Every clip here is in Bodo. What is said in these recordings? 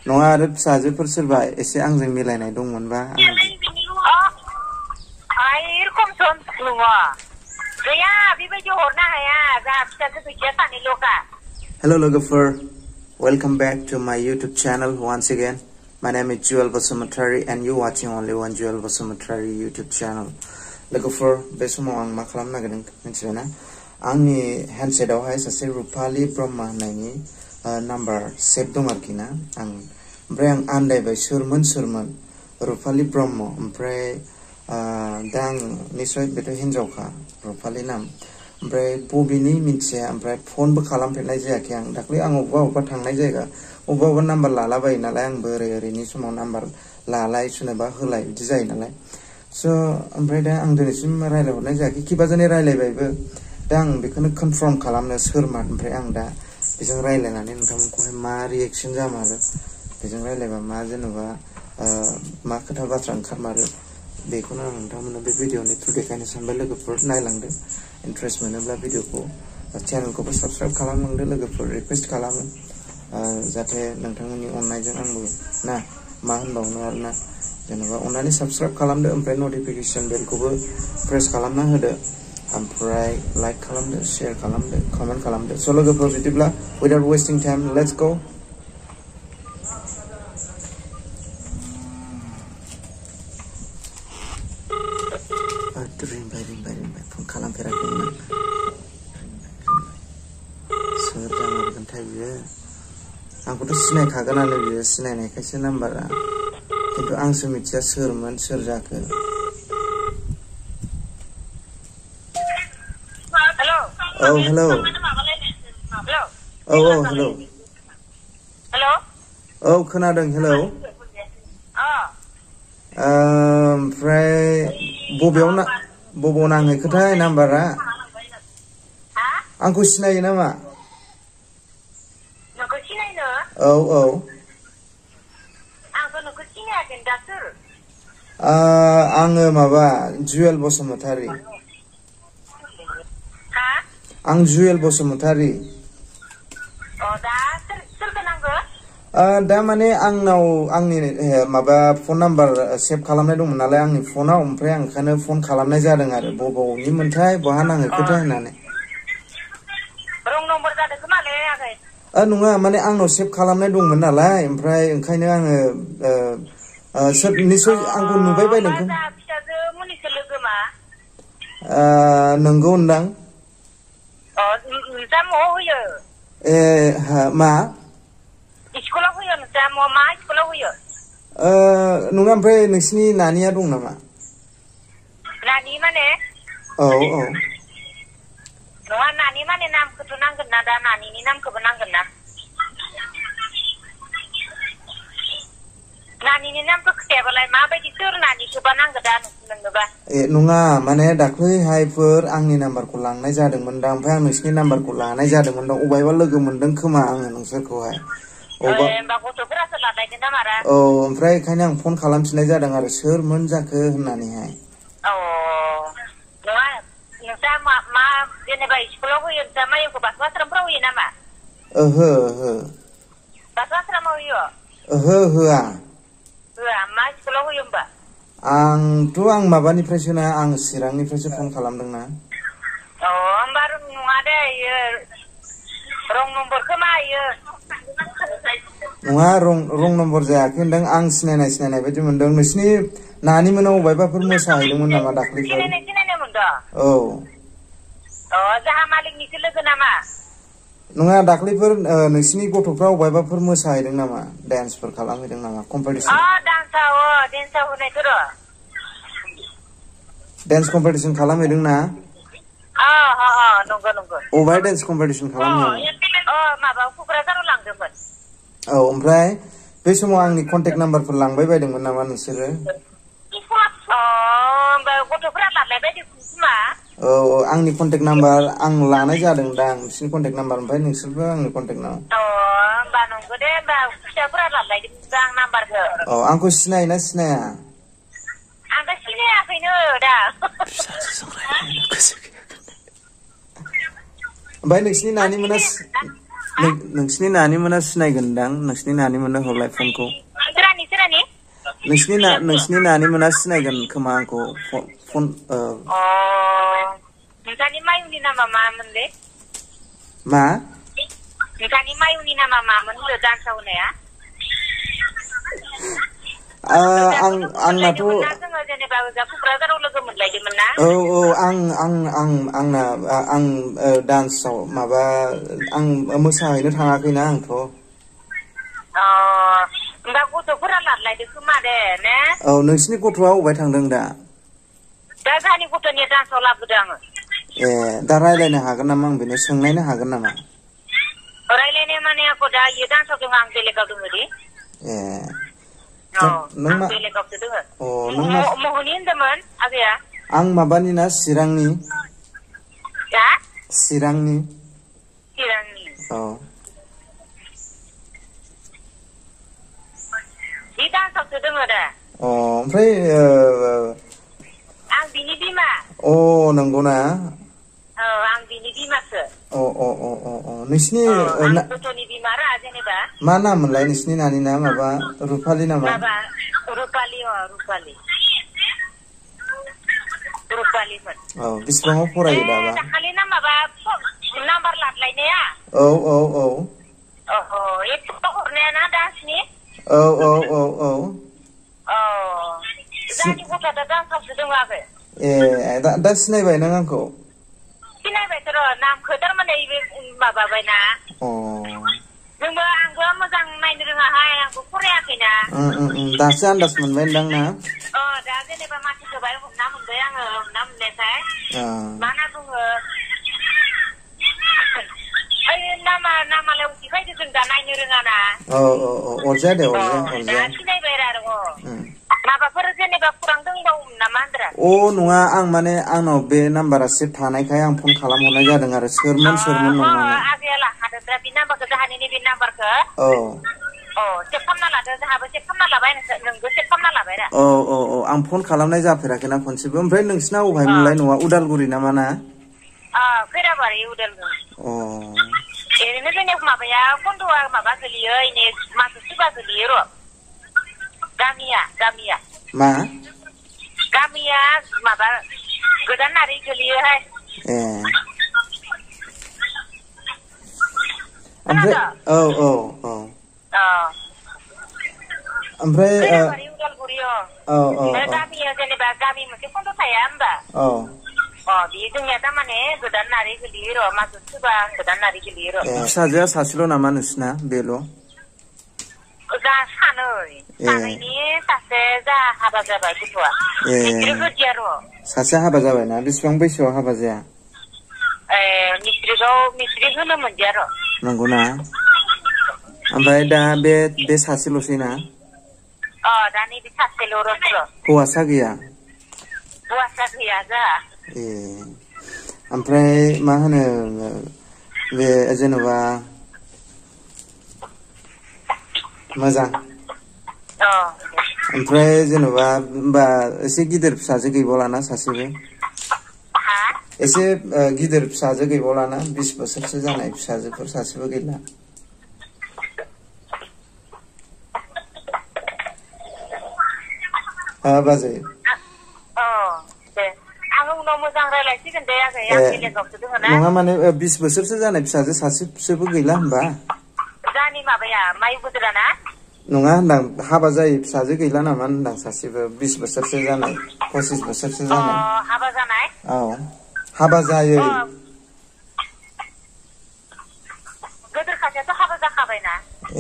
नङा आरो फिसाजोफोर सोरबा एसे आंजों मिलायनाय दंमोनबा खम सम नङा गैया बेबायदि हरनो हाया जा फिसाजो फैसा सानैल'खा Hello लोगोफोर welcome back to my YouTube channel once again my name is Joel Basumatari and you watching only one Joel Basumatari YouTube channel लोगोफोर बे समाव आं मा खालामनो नागिरदों मिथिबायना आंनि हेन्डसेटआवहाय सासे रुपाली ब्रह्म होननायनि नाम्बार सेभ दं आरोखि ना ओमफ्राय आं आन्दायबाय सोरमोन रुपाली ब्रह्म ओमफ्राय दा आं निश्चय बेथ' हिनजावखा रुपाली नाम ओमफ्राय बबेनि मिथिया ओमफ्राय फनबो खालामफेरनाय जायाखै आं दाख्लै आं अबेबा थांनाय जायगा अबेबा नाम्बार लालाबायो नालाय आंबो ओरैनि समाव नाम्बार लालाय सोरनोबा होलाय बिदि जायो नालाय स' ओमफ्राय दा आं दिनैसिम रायलायहरनाय जायाखै किबाजोंनो रायलायबायबो दा आं बेखौनो कनफार्म खालामनो सोरमोन ओमफ्राय आं दा बेजों रायलायनानै नोंथांमोनखौहाय मा रिएक्सन जामारो बेजों रायलायबा मा जेनेबा मा खोथा बाथ्रा ओंखारमारो बेखौनो आं नोंथांमोननो बे भिडिअनि थ्रु देखायनो सानबाय लोगोफोर नायलांदो इन्ट्रेस्ट मोनोब्ला भिडिअखौ चेनेलखौबो साबस्क्राइब खालामलांदो लोगोफोर रिक्वेस्ट खालामो जाहाथे नोंथांमोननि अननायजों आंबो ना मा होनबावनो आरोना जेनेबा अननानै साबस्क्राइब खालामदो ओमफ्राय नटिफिकेसन बेलखौबो प्रेस खालामना होदो ओमफ्राय लाइक खालामदो शेयार खालामदो कमेन्ट खालामदो स' लोगोफोर बिदिब्ला without wasting time let's go रिंबाय फन खालामफेराखैमोन सोर जामारगोनथाय बियो आंखौथ' सिनायखागोनानो बियो सिनायनायखायसो नाम्बारा खिन्थु आंसो मिथिया सोरमोन सोर जाखो औ हेलौ औ हेलौ औ खोनादों हेलौ ओमफ्राय बबेयाव नाङैखोथाय नाम्बारा आंखौ सिनायो नामा औ आङो माबा जुवेल बसुमतारी आं जुवेल बसुमतारी दा माने आंनाव आंनि माबा फन नाम्बार सेभ खालामनाय दंमोन नालाय आंनि फनाव ओमफ्राय आं ओंखायनो फन खालामनाय जादों आरो बबेनि मोनथाय बहा नाङैखोथाय होननानै नङा माने आंनाव सेभ खालामनाय दंमोन नालाय ओमफ्राय ओंखायनो आङो सोर निश्चय आंखौ नुबाय बायदों नंगौ होनदां ए मा नङा ओमफ्राय नोंसिनि नानिया दं नामा नानि माने औ नङा नानि माने नामखौथ' नांगोन ना दा नानिनि नामखौबो नांगोन ना नानिनि नामखौ खिथायाबालाय माबायदि सोर नानिखौबा नांगौ दा नोंनोबा नङा माने दाख्लैहायफोर आंनि नाम्बारखौ लांनाय जादोंमोन दा ओमफ्राय आं नोंसिनि नाम्बारखौ लानाय जादोंमोन दा अबायबा लोगो मोनदों खोमा आङो नोंसोरखौहाय औ ओमफ्राय ओंखायनो आं फन खालामफिननाय जादों आरो सोरमोन जाखो होननानैहाय जेनेबा स्कुलाव होयो नोंसा माइखौ बाथौ आश्रमफ्राव होयो नामा ओहो बाथौ आश्रमाव होयो ओहो होआ मा स्कुलाव होयो होमबा आं माबानिफ्रायसो ना आं चिरांनिफ्रायसो फन खालामदोंना होमबा नङा दे रं नम्बरखौ मा होयो नङा रं नम्बर जायाखै होनदों आं सिनायनाय बायदि मोनदों नोंसिनि नानि मोनाव अबायबाफोर मोसाहैदोंमोन नामा दाख्लैफोर औ जाहा मालिकनिसो लोगो नामा नङा दाख्लैफोर नोंसिनि गथ'फ्रा अबायबाफोर मोसाहैदों नामा डान्सफोर खालामहैदों नामा कम्पिटिसन डान्सआव होनायथ' र' डान्स कम्पिटिसन खालामहैदों ना नंगौ अबाय डान्स कम्पिटिसन खालामहैयो माबा क'क्राझाराव लांदोंमोन औ ओमफ्राय बे समाव आंनि कन्टेक्ट नाम्बारफोर लांबाय बायदोंमोन नामा नोंसोरो गथ'फोरा लालाय बायदों खोमा औ आंनि कन्टेक्ट नाम्बार आं लानाय जादों दा नोंसिनि कन्टेक्ट नाम्बार ओमफ्राय नोंसोरबो आंनि कन्टेक्ट नाम्बार होमबा नंगौ दे होमबा फिसाफोरा लालायदों आं नाम्बारखौ आंखौ सिनायोना सिनाया आंथ' सिनायाखैनो दा ओमफ्राय नोंसिनि नानि मोना नोंसिनि नानि मोना सिनायगोनदां नोंसिनि नानि मोना हरलाय फनखौ नोंसिनि नानि मोना सिनायगोन खोमा आंखौ फन नोंथांनि मायुनि नामा मामोनलै मा नोंथांनि मायुनि नामा मामोन होनदों डान्सआव होनाया आंनाथ' जोङो जेनेबा ओजा क'क्राझाराव लोगो मोनलायदोंमोन ना आंना डान्सआव माबा आं मोसाहैनो थाङाखैना आंथ' होमबा गथ'फोरा लादलायदों खोमा दे ने औ नोंसिनि गथ'आ अबाय थांदों दा जोंहानि गथ'नि डान्सआव लाबोदों आङो ए दा रायलायनो हागोन नामा आं बेनो सोंनायनो हागोन नामा रायलायनाय माने आंखौ दा इयो डान्सआव दङ आं बेलेगाव दङ दे ए आं बेलेगावसो दोङो महनि होनदोंमोन आगैया आं माबानि ना चिरांनि औ बे डान्सआवसो दोङो दा ओमफ्राय आं बिनि बिमा नंगौना आं बिनि बिमासो नोंसिनि गथ'नि बिमा रा जेनेबा मा नाम मोनलाय नोंसिनि नानि ना माबा रुपालि नामा रुपालिमोन बेसेबाङाव फरायो दाबा दाखालि ना माबा नाम्बार लादलायनाया एप्सआव हरनाया ना डान्सनि जोंनि गथ'आ दा डान्सआवसो दङ आगै दा सिनायबाय नों आंखौ सिनायबायथ' र' नामखौ थारमाने माबाबायना आंबो मोजां नायनो रोङाहाय आंबो फरायाखैना दासो आन्दाज मोनबायदां ना दा जेनेबा मानसिखौ बाय हमना मोनबाय आङो हमना मोननायखाय मा होनना बुङो नामालाय उथिखायदो जों दा नायनो रोङाना अरजाया दे दा सिनायबाय आरो माबाफोर जेनेबा खौरां दंबावोमोन नामा होनद्रा नङा आं माने आंनाव बे नाम्बारा सेभ थानायखाय आं फन खालामहरनाय जादों आरो सोरमोन नंनानै आगैया लाखादोंब्रा बे नाम्बारखौ जोंहानि नैबे नाम्बारखौ सेभ खालामना लादो जोंहाबो सेभ खालामना लाबाय नोंबो सेभ खालामना लाबाय रा आं फन खालामनाय जाफेराखैना खनसेबो ओमफ्राय नोंसिना अबहायमोनलाय न'आ उदालगुरि नामा ना खैराबारि उदालगुरि ओरैनो जोंनि माबाया कन्द'आ माबा गोलैयो मासो सुबा गोलैयो र' गामिया मा गामिया माबा गोदान नारि गोलैयोहाय ओमफ्राय ओमफ्राय उदालगुरि गामिया जेनेबा गामि मोनसे कन्द' थाया होमबा बे जोंनिया थारमाने गोदान नारि गोलैयो र' मासो सुबा गोदान नारि गोलैयो र' फिसाजोआ सासेल' नामा नोंसिना बेल' सानैनि सासे जा हाबा जाबाय गथ'आ गोदिया र' सासे हाबा जाबायना बेसेबां बैसोआव हाबा जाया मिस्ट्रिक होनो मोनदिया र' नंगौना ओमफ्राय दा बे सासेल'सै ना दा नैबे सासेल' र' हौवासा गैया जा ओमफ्राय मा होनो बे जेनेबा मोजां ओमफ्राय जेनेबा होमबा एसे गिदिर फिसाजो गैबावलाना सासेबो एसे गिदिर फिसाजो गैबावलाना 20 बोसोरसो जानाय फिसाजोफोर सासेबो गैला बाजै नङा माने 20 बोसोरसो जानाय फिसाजो सासेबो गैला होमबा जानि माबाया माइ बुद्रा ना नङा होनदां हाबा जायै फिसाजो गैला नामा होनदां सासेबो 20 बोसोरसो जानाय 25 बोसोरसो जानाय हाबा जानाय हाबा जायै गोदोर खासेयाथ' हाबा जाखाबायना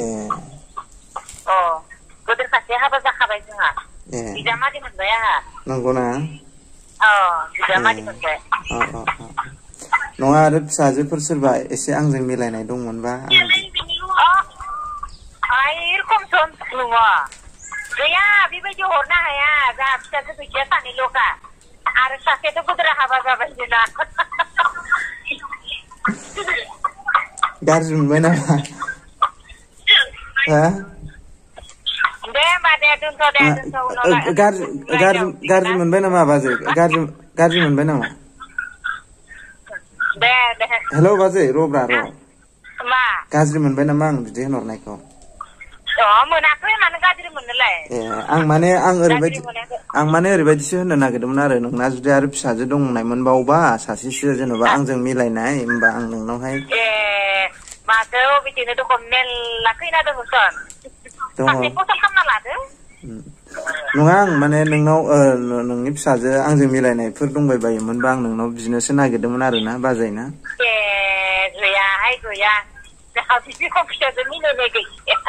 गोदोर खासेया हाबा जाखाबाय जोंहा बिजामादै मोनबाय आंहा नंगौना बिजामादै मोनबाय नङा आरो फिसाजोफोर सोरबा एसे आंजों मिलायनाय दंमोनबा खमसन नङा गैया बेबायदि हरनो हाया जोंहा फिसाजो गैया सानैल'खा आरो सासेयाथ' गोदोर हाबा जाबाय जोंना गाज्रि मोनबाय नामा दे होमबा दे दोनथ' गाज्रि मोनबाय नामा बाजै गाज्रि मोनबाय नामा दे हेलौ बाजै र'ब्रा र' मा गाज्रि मोनबाय नामा आं बिदि होनहरनायखौ मोनाखै मानो गाज्रि मोननोलाय आं माने ओरैबायदिसो होननो नागिरदोंमोन आरो नोंना जुदि आरो फिसाजो दंनायमोनबावबा सासेसो जेनेबा आंजों मिलायनाय होमबा आं नोंनावहाय माथो बिदिनो दखम मेल्ला खैना दङसन सासे पसन्द खालामना लादो नङा आं माने नोंनाव नोंनि फिसाजो आंजों मिलायनायफोर दंबाय बायोमोनबा आं नोंनाव बिनोसो नागिरदोंमोन आरोना बाजैना गैयाहाय गैया जोंहा बिदि फिसाजो मिलायनाय गैया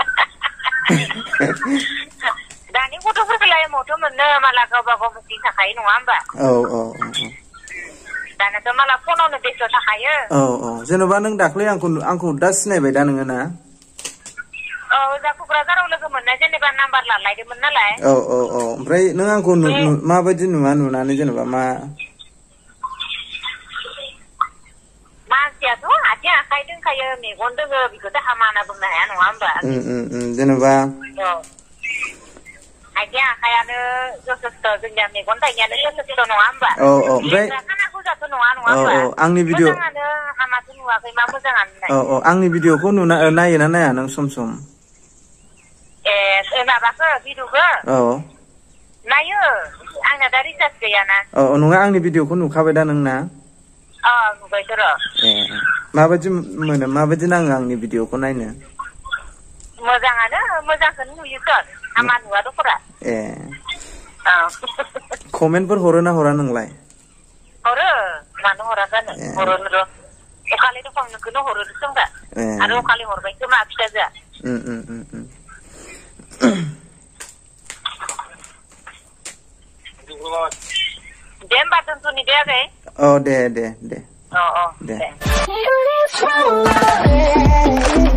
दानि गथ'फोरखौलाय मथ' मोननो माला गावबा गाव मुक्ति थाखायो नङा होमबा दानाथ' माला फनावनो बेस्थ' थाखायो जेन'बा नों दाख्लै आंखौ दा सिनायबाय दा नोङो ना जा क'क्राझाराव लोगो मोननाय जेनेबा नाम्बार लालायदोंमोन नालाय ओमफ्राय नों आंखौ माबायदि नुनानै जेनेबा मानसियाथ' आथिं आखाइ दंखायो मेगन दोङो बेखौथ' हामा होनना बुंनो हाया नङा होमबा जेनेबा आथिं आखायानो जथेस्थ जोंनिया मेगन थाइनायानो जथेस्थ नङा होमबा ओमफ्राय खानाखौ जाथ' नङा होमबा आंनि भिडिअ मोजाङानो हामाथ' नुवाखै मा मोजाङानो आंनि भिडिअखौ नायोना नाया नों सम सम माबाखौ भिडिअखौ नायो आंना दा रिसार्ज गैयाना नङा आंनि भिडिअखौ नुखाबाय दा नोंना नुबायथ' र' माबायदि मोनो माबायदि नाङो आंनि भिडिअखौ नायनो मोजाङानो मोजांखौनो नुयोथ' हामा नुवा दख'रा कमेन्टफोर हरो ना हरा नोंलाय हरो मानो हरा जानो हरो र' अखालि दखं नोंखौनो हरो सोंबा आरो अखालि हरबाय खोमा फिसाजोआ दे होमबा दोनथ'नि दे आगै दे दे